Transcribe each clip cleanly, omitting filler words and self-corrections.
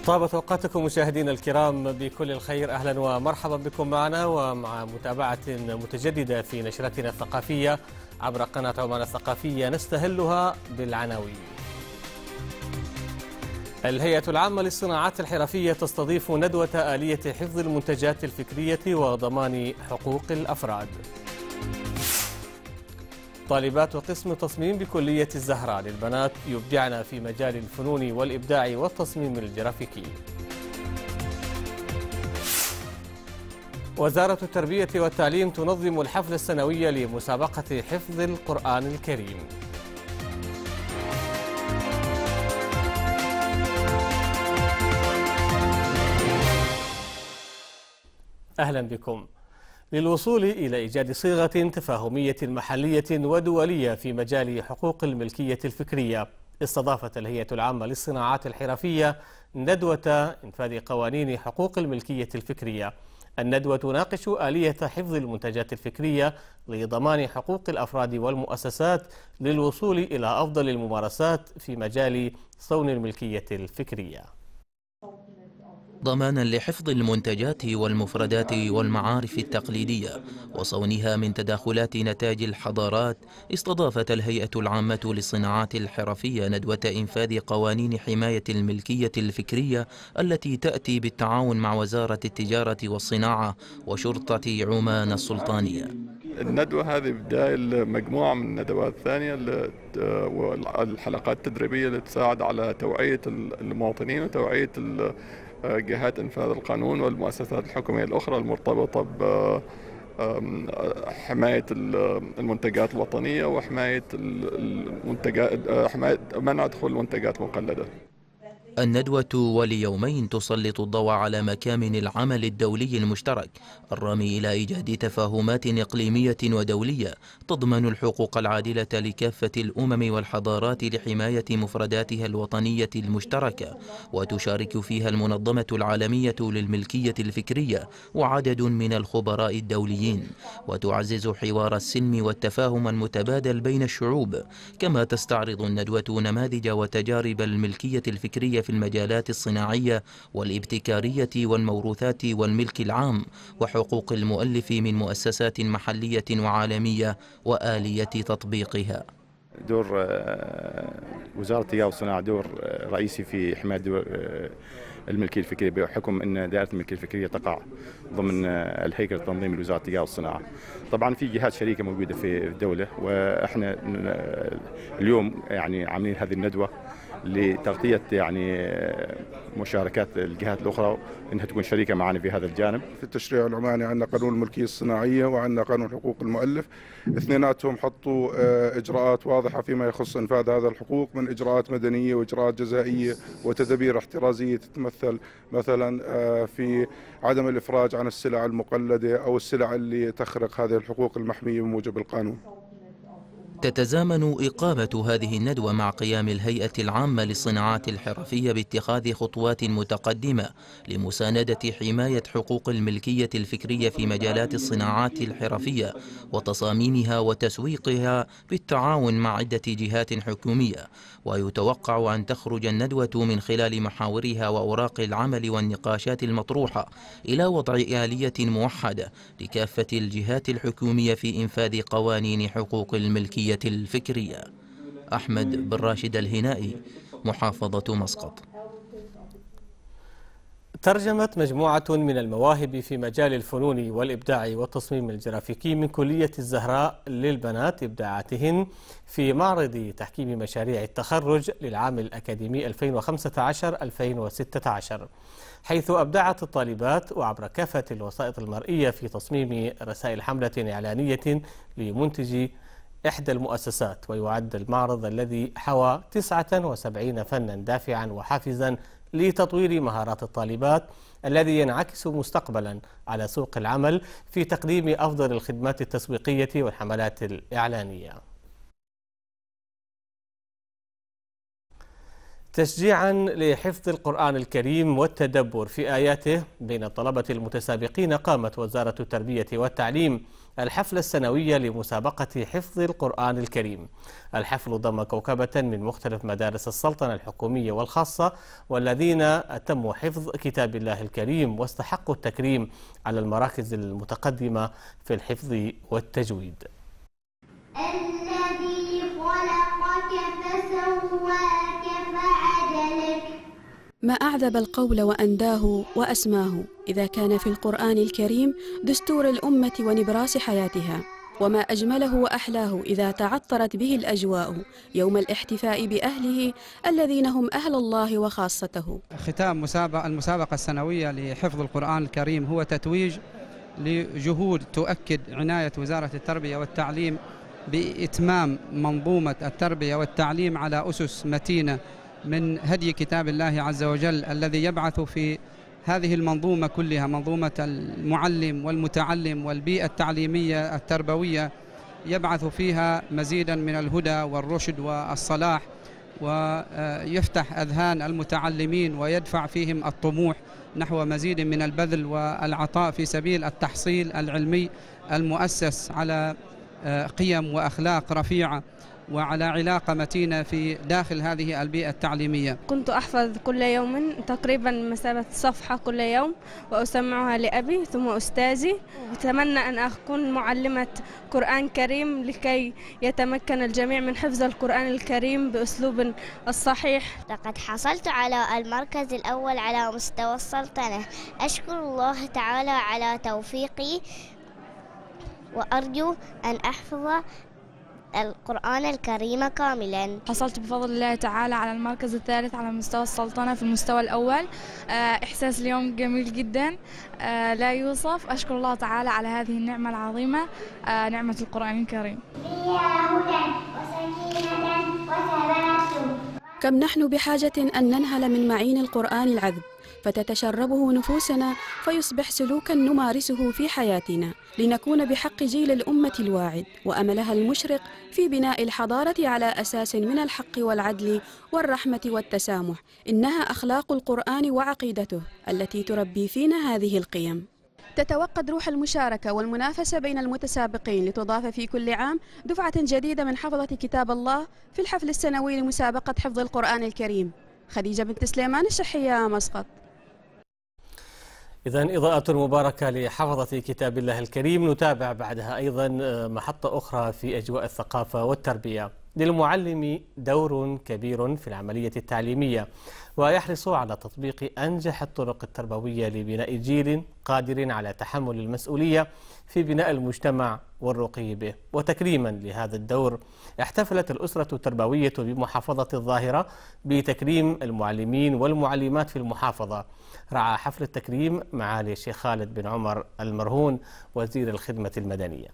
طابت أوقاتكم مشاهدينا الكرام بكل الخير، أهلا ومرحبا بكم معنا ومع متابعة متجددة في نشرتنا الثقافية عبر قناة عمان الثقافية نستهلها بالعناوين. الهيئة العامة للصناعات الحرفية تستضيف ندوة آلية حفظ المنتجات الفكرية وضمان حقوق الأفراد. طالبات قسم تصميم بكلية الزهراء للبنات يبدعن في مجال الفنون والإبداع والتصميم الجرافيكي. وزارة التربية والتعليم تنظم الحفل السنوي لمسابقة حفظ القرآن الكريم. أهلا بكم. للوصول إلى إيجاد صيغة تفاهمية محلية ودولية في مجال حقوق الملكية الفكرية، استضافت الهيئة العامة للصناعات الحرفية ندوة إنفاذ قوانين حقوق الملكية الفكرية. الندوة تناقش آلية حفظ المنتجات الفكرية لضمان حقوق الأفراد والمؤسسات للوصول إلى أفضل الممارسات في مجال صون الملكية الفكرية. ضمانا لحفظ المنتجات والمفردات والمعارف التقليدية وصونها من تداخلات نتاج الحضارات، استضافت الهيئة العامة للصناعات الحرفية ندوة إنفاذ قوانين حماية الملكية الفكرية التي تأتي بالتعاون مع وزارة التجارة والصناعة وشرطة عمان السلطانية. الندوة هذه بداية مجموعة من الندوات الثانية والحلقات التدريبية اللي تساعد على توعية المواطنين وتوعية جهات إنفاذ القانون والمؤسسات الحكومية الأخرى المرتبطة بحماية المنتجات الوطنية وحماية منع دخول المنتجات مقلدة. الندوة وليومين تسلط الضوء على مكامن العمل الدولي المشترك الرامي إلى إيجاد تفاهمات إقليمية ودولية تضمن الحقوق العادلة لكافة الأمم والحضارات لحماية مفرداتها الوطنية المشتركة، وتشارك فيها المنظمة العالمية للملكية الفكرية وعدد من الخبراء الدوليين، وتعزز حوار السلم والتفاهم المتبادل بين الشعوب. كما تستعرض الندوة نماذج وتجارب الملكية الفكرية في المجالات الصناعية والابتكارية والموروثات والملك العام وحقوق المؤلف من مؤسسات محلية وعالمية وآلية تطبيقها. دور وزارة التجارة والصناعة دور رئيسي في حماية الملكية الفكرية، بحكم أن دائرة الملكية الفكرية تقع ضمن الهيكل التنظيمي لوزارة التجارة والصناعة. طبعا في جهات شريكة موجودة في الدولة، وإحنا اليوم عاملين هذه الندوة لتغطية مشاركات الجهات الأخرى أنها تكون شريكة معنا في هذا الجانب. في التشريع العماني عندنا قانون الملكية الصناعية وعندنا قانون حقوق المؤلف، اثنيناتهم حطوا إجراءات واضحة فيما يخص إنفاذ هذا الحقوق، من إجراءات مدنية وإجراءات جزائية وتدابير احترازية تتمثل مثلا في عدم الإفراج عن السلع المقلدة أو السلع اللي تخرق هذه الحقوق المحمية بموجب القانون. تتزامن إقامة هذه الندوة مع قيام الهيئة العامة للصناعات الحرفية باتخاذ خطوات متقدمة لمساندة حماية حقوق الملكية الفكرية في مجالات الصناعات الحرفية وتصاميمها وتسويقها بالتعاون مع عدة جهات حكومية. ويتوقع أن تخرج الندوة من خلال محاورها وأوراق العمل والنقاشات المطروحة إلى وضع آلية موحدة لكافة الجهات الحكومية في إنفاذ قوانين حقوق الملكية الفكرية. أحمد بن راشد الهنائي، محافظة مسقط. ترجمت مجموعة من المواهب في مجال الفنون والإبداع والتصميم الجرافيكي من كلية الزهراء للبنات إبداعاتهن في معرض تحكيم مشاريع التخرج للعام الأكاديمي 2015-2016، حيث أبدعت الطالبات وعبر كافة الوسائط المرئية في تصميم رسائل حملة إعلانية لمنتج إحدى المؤسسات. ويعد المعرض الذي حوى 79 فنا دافعا وحافزا لتطوير مهارات الطالبات، الذي ينعكس مستقبلا على سوق العمل في تقديم أفضل الخدمات التسويقية والحملات الإعلانية. تشجيعا لحفظ القرآن الكريم والتدبر في آياته بين الطلبة المتسابقين، قامت وزارة التربية والتعليم الحفلة السنوية لمسابقة حفظ القرآن الكريم. الحفل ضم كوكبة من مختلف مدارس السلطنة الحكومية والخاصة، والذين أتموا حفظ كتاب الله الكريم واستحقوا التكريم على المراكز المتقدمة في الحفظ والتجويد. الذي خلقك فسواك فعدلك. ما أعذب القول وأنداه وأسماه إذا كان في القرآن الكريم دستور الأمة ونبراس حياتها، وما أجمله وأحلاه إذا تعطرت به الأجواء يوم الاحتفاء بأهله الذين هم أهل الله وخاصته. ختام المسابقة السنوية لحفظ القرآن الكريم هو تتويج لجهود تؤكد عناية وزارة التربية والتعليم بإتمام منظومة التربية والتعليم على أسس متينة من هدي كتاب الله عز وجل، الذي يبعث في هذه المنظومة كلها، منظومة المعلم والمتعلم والبيئة التعليمية التربوية، يبعث فيها مزيدا من الهدى والرشد والصلاح، ويفتح أذهان المتعلمين ويدفع فيهم الطموح نحو مزيد من البذل والعطاء في سبيل التحصيل العلمي المؤسس على قيم وأخلاق رفيعة وعلى علاقة متينة في داخل هذه البيئة التعليمية. كنت أحفظ كل يوم تقريبا مسافة صفحة كل يوم، وأسمعها لأبي ثم أستاذي، وأتمنى أن أكون معلمة قرآن كريم لكي يتمكن الجميع من حفظ القرآن الكريم بأسلوب الصحيح. لقد حصلت على المركز الأول على مستوى السلطنة، أشكر الله تعالى على توفيقي، وأرجو أن أحفظ القرآن الكريم كاملا. حصلت بفضل الله تعالى على المركز الثالث على مستوى السلطنة في المستوى الأول. إحساس اليوم جميل جدا لا يوصف. أشكر الله تعالى على هذه النعمة العظيمة، نعمة القرآن الكريم. فيها هدى وسكينة وثبات. كم نحن بحاجة أن ننهل من معين القرآن العذب فتتشربه نفوسنا فيصبح سلوكا نمارسه في حياتنا، لنكون بحق جيل الأمة الواعد وأملها المشرق في بناء الحضارة على أساس من الحق والعدل والرحمة والتسامح. إنها أخلاق القرآن وعقيدته التي تربي فينا هذه القيم. تتوقد روح المشاركة والمنافسة بين المتسابقين لتضاف في كل عام دفعة جديدة من حفظة كتاب الله في الحفل السنوي لمسابقة حفظ القرآن الكريم. خديجة بنت سليمان، الشحية، مسقط. إذن إضاءة مباركة لحفظة كتاب الله الكريم. نتابع بعدها أيضا محطة أخرى في أجواء الثقافة والتربية. للمعلم دور كبير في العملية التعليمية، ويحرص على تطبيق أنجح الطرق التربوية لبناء جيل قادر على تحمل المسؤولية في بناء المجتمع والرقي به. وتكريما لهذا الدور احتفلت الأسرة التربوية بمحافظة الظاهرة بتكريم المعلمين والمعلمات في المحافظة. رعى حفل التكريم معالي الشيخ خالد بن عمر المرهون وزير الخدمة المدنية.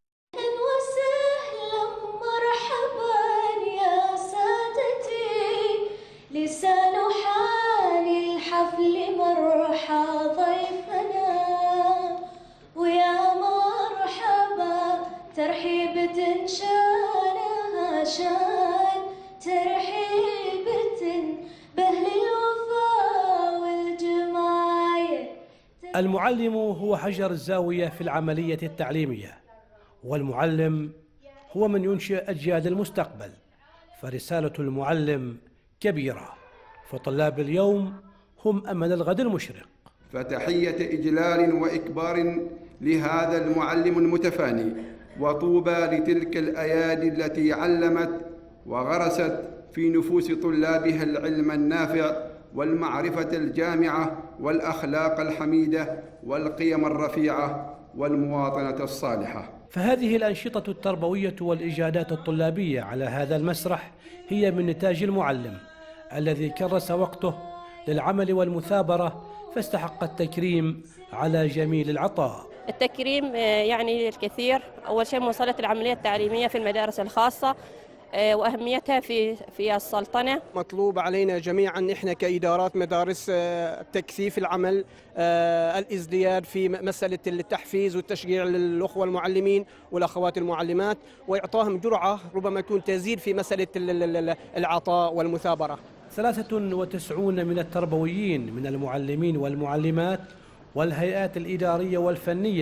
لسان حال الحفل مرحى ضيفنا، ويا مرحبا ترحيبة شانها شان، ترحيبة بأهل الوفا والجماية. المعلم هو حجر الزاوية في العملية التعليمية، والمعلم هو من ينشئ أجيال المستقبل، فرسالة المعلم كبيرة، فطلاب اليوم هم أمل الغد المشرق. فتحية إجلال وإكبار لهذا المعلم المتفاني، وطوبى لتلك الأيادي التي علمت وغرست في نفوس طلابها العلم النافع والمعرفة الجامعة والأخلاق الحميدة والقيم الرفيعة والمواطنة الصالحة. فهذه الأنشطة التربوية والإجادات الطلابية على هذا المسرح هي من نتاج المعلم الذي كرس وقته للعمل والمثابرة، فاستحق التكريم على جميل العطاء. التكريم يعني الكثير. أول شيء مواصلة العملية التعليمية في المدارس الخاصة وأهميتها في السلطنة. مطلوب علينا جميعا إحنا كإدارات مدارس تكثيف العمل، الازدياد في مسألة التحفيز والتشجيع للأخوة المعلمين والأخوات المعلمات، وإعطاهم جرعة ربما تكون تزيد في مسألة العطاء والمثابرة. 93 من التربويين من المعلمين والمعلمات والهيئات الإدارية والفنية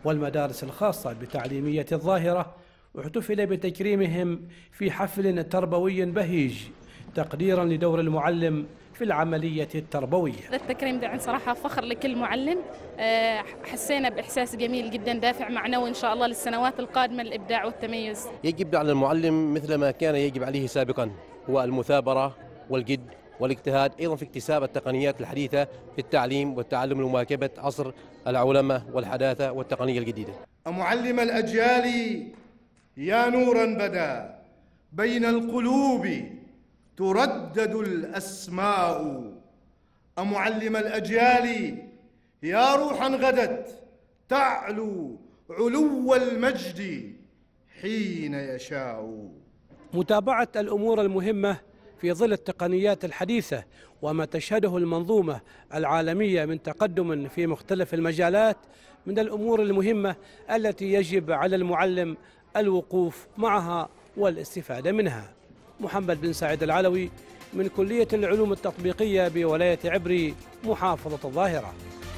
والمدارس الخاصة بتعليمية الظاهرة، واحتفل بتكريمهم في حفل تربوي بهيج تقديرا لدور المعلم في العملية التربوية. هذا التكريم ده صراحة فخر لكل معلم، حسينا بإحساس جميل جدا دافع معنوي إن شاء الله للسنوات القادمة للإبداع والتميز. يجب على المعلم مثل ما كان يجب عليه سابقا هو المثابرة والجد والاجتهاد، أيضا في اكتساب التقنيات الحديثة في التعليم والتعلم لمواكبة عصر العولمة والحداثة والتقنية الجديدة. معلم الأجيال يا نورا بدا بين القلوب تردد الأسماء، أمعلم الأجيال يا روحا غدت تعلو علو المجد حين يشاء. متابعة الأمور المهمة في ظل التقنيات الحديثة وما تشهده المنظومة العالمية من تقدم في مختلف المجالات من الأمور المهمة التي يجب على المعلم الوقوف معها والاستفادة منها. محمد بن سعيد العلوي من كلية العلوم التطبيقية بولاية عبري محافظة الظاهرة.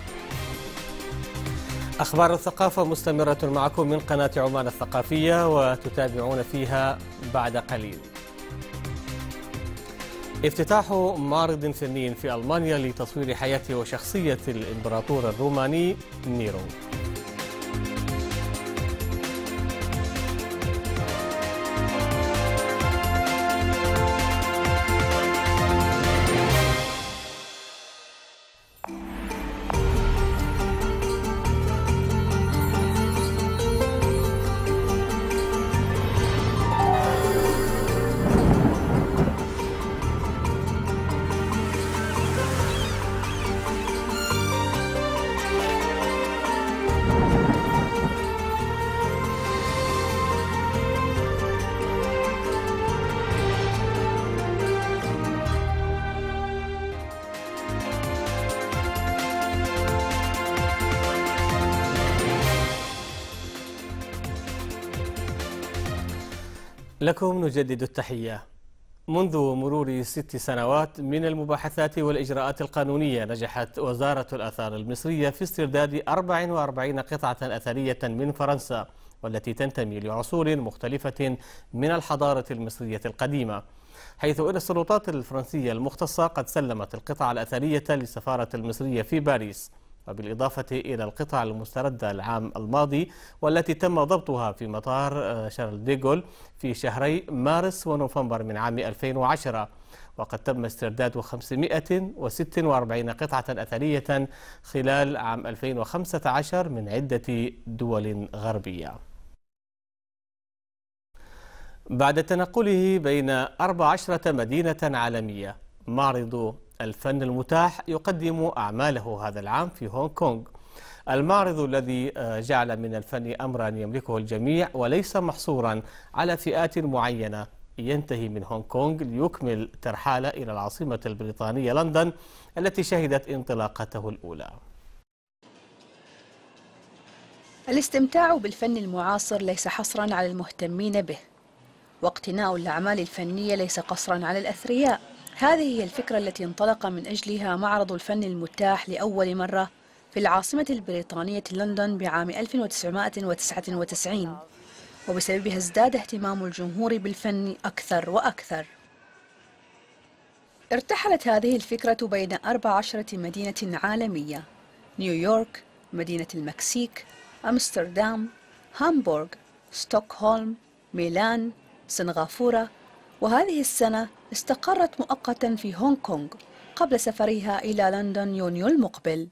أخبار الثقافة مستمرة معكم من قناة عمان الثقافية، وتتابعون فيها بعد قليل. افتتاح معرض فني في ألمانيا لتصوير حياة وشخصية الإمبراطور الروماني نيرو. لكم نجدد التحية. منذ مرور 6 سنوات من المباحثات والإجراءات القانونية، نجحت وزارة الآثار المصرية في استرداد 44 قطعة أثرية من فرنسا، والتي تنتمي لعصور مختلفة من الحضارة المصرية القديمة، حيث أن السلطات الفرنسية المختصة قد سلمت القطع الأثرية للسفارة المصرية في باريس، وبالإضافة إلى القطع المستردة العام الماضي والتي تم ضبطها في مطار شارل ديغول في شهري مارس ونوفمبر من عام 2010. وقد تم استرداد 546 قطعة أثرية خلال عام 2015 من عدة دول غربية. بعد تنقله بين 14 مدينة عالمية، معرض الفن المتاح يقدم أعماله هذا العام في هونغ كونغ. المعرض الذي جعل من الفن أمرا يملكه الجميع وليس محصورا على فئات معينة، ينتهي من هونغ كونغ ليكمل ترحاله إلى العاصمة البريطانية لندن التي شهدت انطلاقته الأولى. الاستمتاع بالفن المعاصر ليس حصرا على المهتمين به، واقتناء الأعمال الفنية ليس قصرا على الأثرياء. هذه هي الفكرة التي انطلق من أجلها معرض الفن المتاح لأول مرة في العاصمة البريطانية لندن بعام 1999، وبسببها ازداد اهتمام الجمهور بالفن أكثر وأكثر. ارتحلت هذه الفكرة بين 14 مدينة عالمية: نيويورك، مدينة المكسيك، أمستردام، هامبورغ، ستوكهولم، ميلان، سنغافورة، وهذه السنة استقرت مؤقتا في هونغ كونغ قبل سفرها إلى لندن يونيو المقبل.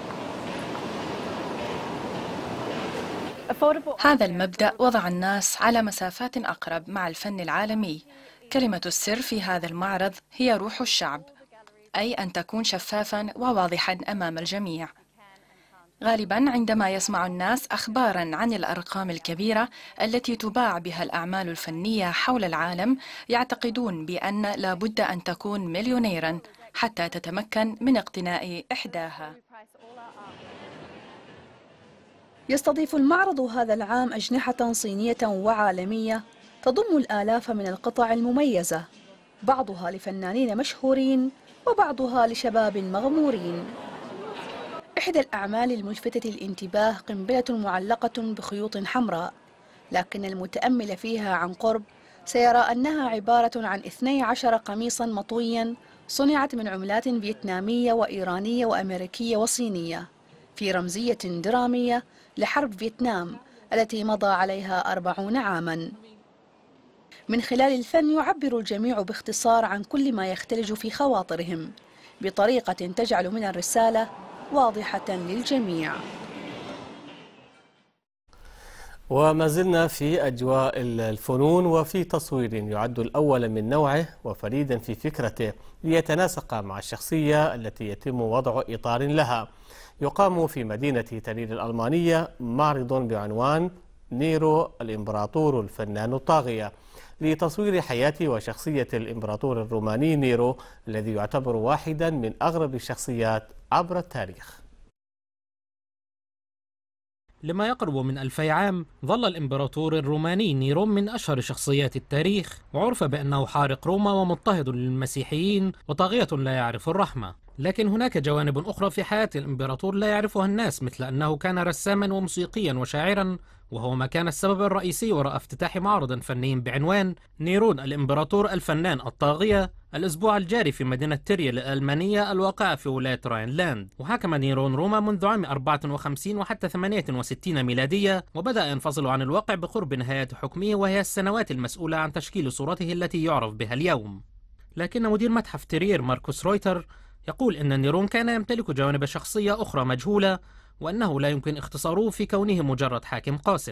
هذا المبدأ وضع الناس على مسافات أقرب مع الفن العالمي. كلمة السر في هذا المعرض هي روح الشعب، أي أن تكون شفافا وواضحا أمام الجميع. غالبا عندما يسمع الناس أخبارا عن الأرقام الكبيرة التي تباع بها الأعمال الفنية حول العالم، يعتقدون بأن لا بد أن تكون مليونيرا حتى تتمكن من اقتناء إحداها. يستضيف المعرض هذا العام أجنحة صينية وعالمية تضم الآلاف من القطع المميزة، بعضها لفنانين مشهورين وبعضها لشباب مغمورين. إحدى الأعمال الملفتة للانتباه قنبلة معلقة بخيوط حمراء، لكن المتأمل فيها عن قرب سيرى أنها عبارة عن 12 قميصا مطويا صنعت من عملات فيتنامية وإيرانية وأمريكية وصينية، في رمزية درامية لحرب فيتنام التي مضى عليها 40 عاما. من خلال الفن يعبر الجميع باختصار عن كل ما يختلج في خواطرهم بطريقة تجعل من الرسالة واضحة للجميع. وما زلنا في أجواء الفنون وفي تصوير يعد الأول من نوعه وفريدا في فكرته ليتناسق مع الشخصية التي يتم وضع إطار لها. يقام في مدينة تالين الألمانية معرض بعنوان نيرو الإمبراطور الفنان الطاغية لتصوير حياة وشخصية الإمبراطور الروماني نيرو الذي يعتبر واحدا من أغرب الشخصيات عبر التاريخ. لما يقرب من 2000 عام ظل الإمبراطور الروماني نيرو من أشهر شخصيات التاريخ، وعرف بأنه حارق روما ومضطهد للمسيحيين وطاغية لا يعرف الرحمة. لكن هناك جوانب أخرى في حياة الإمبراطور لا يعرفها الناس، مثل أنه كان رساما وموسيقيا وشاعرا، وهو ما كان السبب الرئيسي وراء افتتاح معرض فني بعنوان نيرون الإمبراطور الفنان الطاغية الأسبوع الجاري في مدينة تيريل الألمانية الواقعة في ولاية راينلاند. وحكم نيرون روما منذ عام 54 وحتى 68 ميلادية، وبدأ ينفصل عن الواقع بقرب نهاية حكمه، وهي السنوات المسؤولة عن تشكيل صورته التي يعرف بها اليوم. لكن مدير متحف تيرير ماركوس رويتر يقول إن نيرون كان يمتلك جوانب شخصية أخرى مجهولة، وأنه لا يمكن اختصاره في كونه مجرد حاكم قاس.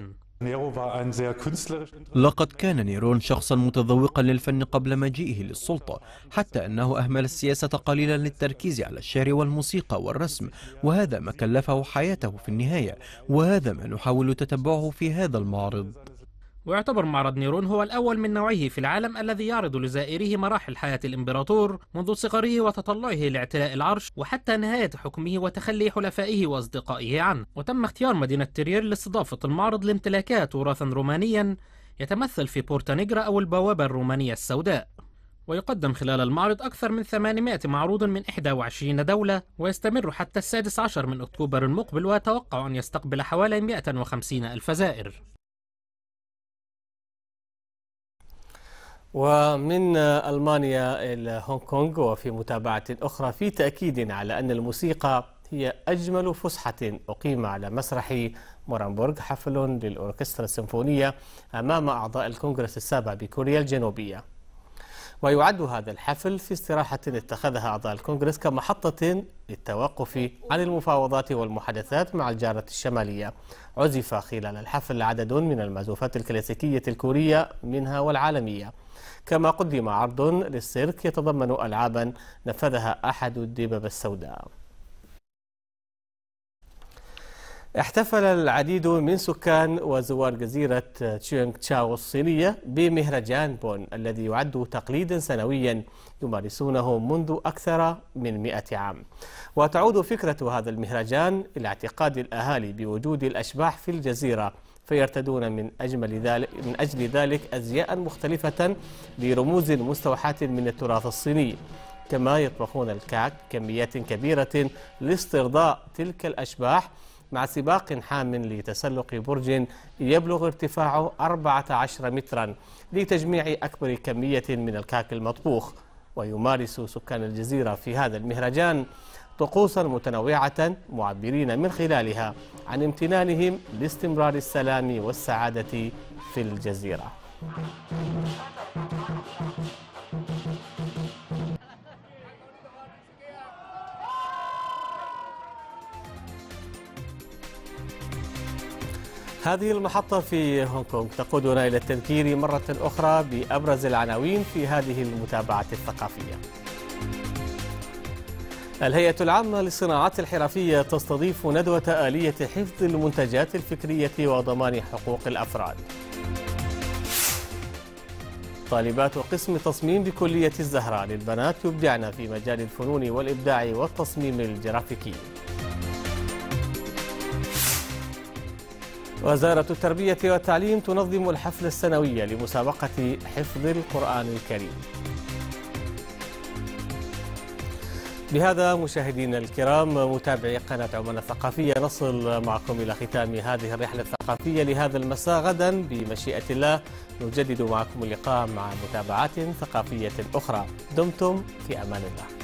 لقد كان نيرون شخصا متذوقا للفن قبل مجيئه للسلطة، حتى أنه أهمل السياسة قليلا للتركيز على الشعر والموسيقى والرسم، وهذا ما كلفه حياته في النهاية، وهذا ما نحاول تتبعه في هذا المعرض. ويعتبر معرض نيرون هو الأول من نوعه في العالم الذي يعرض لزائريه مراحل حياة الإمبراطور منذ صغره وتطلعه لاعتلاء العرش وحتى نهاية حكمه وتخلي حلفائه وأصدقائه عنه. وتم اختيار مدينة تيرير لاستضافة المعرض لامتلاكها تراثا رومانيا يتمثل في بورتا نيجرا أو البوابة الرومانية السوداء. ويقدم خلال المعرض أكثر من 800 معروض من 21 دولة، ويستمر حتى 16 من أكتوبر المقبل، ويتوقع أن يستقبل حوالي 150 ألف زائر. ومن ألمانيا إلى هونغ كونغ، وفي متابعة أخرى في تأكيد على أن الموسيقى هي أجمل فسحة أقيم على مسرح مورامبورغ حفل للأوركسترا السيمفونية أمام أعضاء الكونغرس السابع بكوريا الجنوبية. ويعد هذا الحفل في استراحة اتخذها أعضاء الكونغرس كمحطة للتوقف عن المفاوضات والمحادثات مع الجارة الشمالية. عزف خلال الحفل عدد من المعزوفات الكلاسيكية الكورية منها والعالمية، كما قدم عرض للسيرك يتضمن ألعابا نفذها أحد الدببة السوداء. احتفل العديد من سكان وزوار جزيرة تشيونغ تشاو الصينية بمهرجان بون الذي يعد تقليدا سنويا يمارسونه منذ أكثر من 100 عام. وتعود فكرة هذا المهرجان إلى اعتقاد الأهالي بوجود الأشباح في الجزيرة، فيرتدون من أجل ذلك أزياء مختلفة برموز مستوحاة من التراث الصيني. كما يطبخون الكعك كميات كبيرة لاسترضاء تلك الأشباح، مع سباق حام لتسلق برج يبلغ ارتفاعه 14 مترا لتجميع أكبر كمية من الكعك المطبوخ. ويمارس سكان الجزيرة في هذا المهرجان طقوسا متنوعة معبرين من خلالها عن امتنانهم لاستمرار السلام والسعادة في الجزيرة. هذه المحطة في هونغ كونغ تقودنا إلى التذكير مرة أخرى بأبرز العناوين في هذه المتابعة الثقافية. الهيئة العامة للصناعات الحرفية تستضيف ندوة آلية حفظ المنتجات الفكرية وضمان حقوق الأفراد. طالبات قسم تصميم بكلية الزهراء للبنات يبدعن في مجال الفنون والإبداع والتصميم الجرافيكي. وزارة التربية والتعليم تنظم الحفل السنوي لمسابقة حفظ القرآن الكريم. بهذا مشاهدينا الكرام متابعي قناة عمان الثقافية نصل معكم إلى ختام هذه الرحلة الثقافية لهذا المساء. غدا بمشيئة الله نجدد معكم اللقاء مع متابعات ثقافية أخرى. دمتم في أمان الله.